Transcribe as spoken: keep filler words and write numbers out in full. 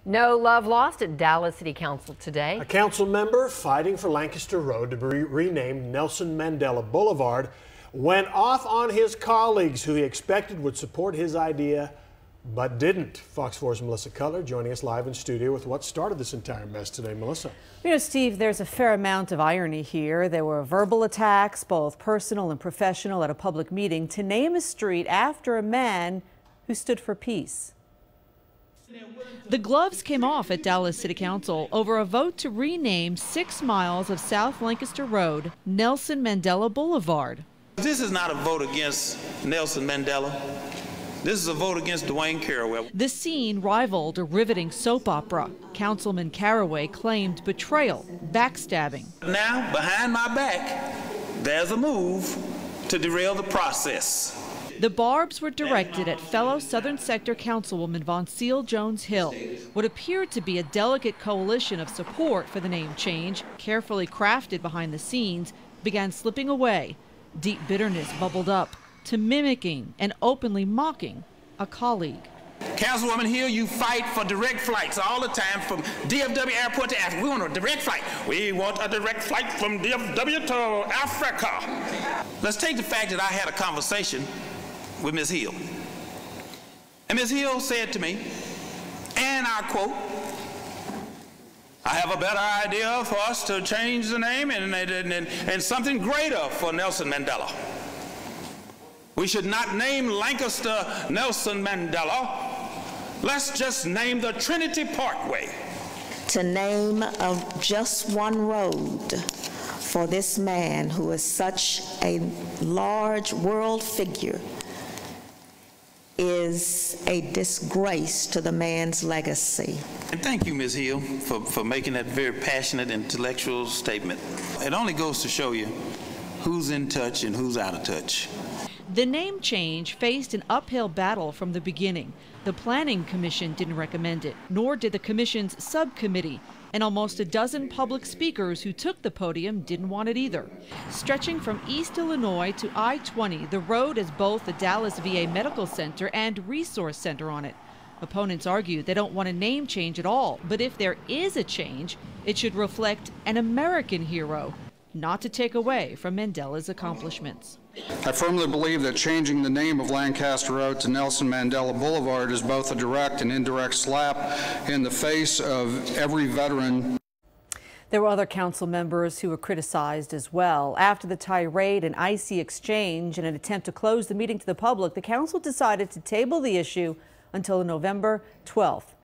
No love lost at Dallas City Council today. A council member fighting for Lancaster Road to be renamed Nelson Mandela Boulevard went off on his colleagues who he expected would support his idea but didn't. Fox four's Melissa Cutler joining us live in studio with what started this entire mess today. Melissa. You know, Steve, there's a fair amount of irony here. There were verbal attacks, both personal and professional, at a public meeting to name a street after a man who stood for peace. The gloves came off at Dallas City Council over a vote to rename six miles of South Lancaster Road Nelson Mandela Boulevard. This is not a vote against Nelson Mandela. This is a vote against Dwayne Caraway. The scene rivaled a riveting soap opera. Councilman Caraway claimed betrayal, backstabbing. Now, behind my back, there's a move to derail the process. The barbs were directed at fellow Southern Sector Councilwoman Von Seal Jones-Hill. What appeared to be a delicate coalition of support for the name change, carefully crafted behind the scenes, began slipping away. Deep bitterness bubbled up to mimicking and openly mocking a colleague. Councilwoman Hill, you fight for direct flights all the time from D F W Airport to Africa. We want a direct flight. We want a direct flight from D F W to Africa. Let's take the fact that I had a conversation with Miz Hill. And Miz Hill said to me, and I quote, I have a better idea for us to change the name and, and, and, and something greater for Nelson Mandela. We should not name Lancaster Nelson Mandela. Let's just name the Trinity Parkway. To name of just one road for this man who is such a large world figure is a disgrace to the man's legacy. And thank you, Miz Hill, for, for making that very passionate, intellectual statement. It only goes to show you who's in touch and who's out of touch. The name change faced an uphill battle from the beginning. The Planning Commission didn't recommend it, nor did the Commission's subcommittee, and almost a dozen public speakers who took the podium didn't want it either. Stretching from East Illinois to I twenty, the road has both the Dallas V A Medical Center and Resource Center on it. Opponents argue they don't want a name change at all, but if there is a change, it should reflect an American hero, not to take away from Mandela's accomplishments. I firmly believe that changing the name of Lancaster Road to Nelson Mandela Boulevard is both a direct and indirect slap in the face of every veteran. There were other council members who were criticized as well. After the tirade and icy exchange in an attempt to close the meeting to the public, the council decided to table the issue until November twelfth.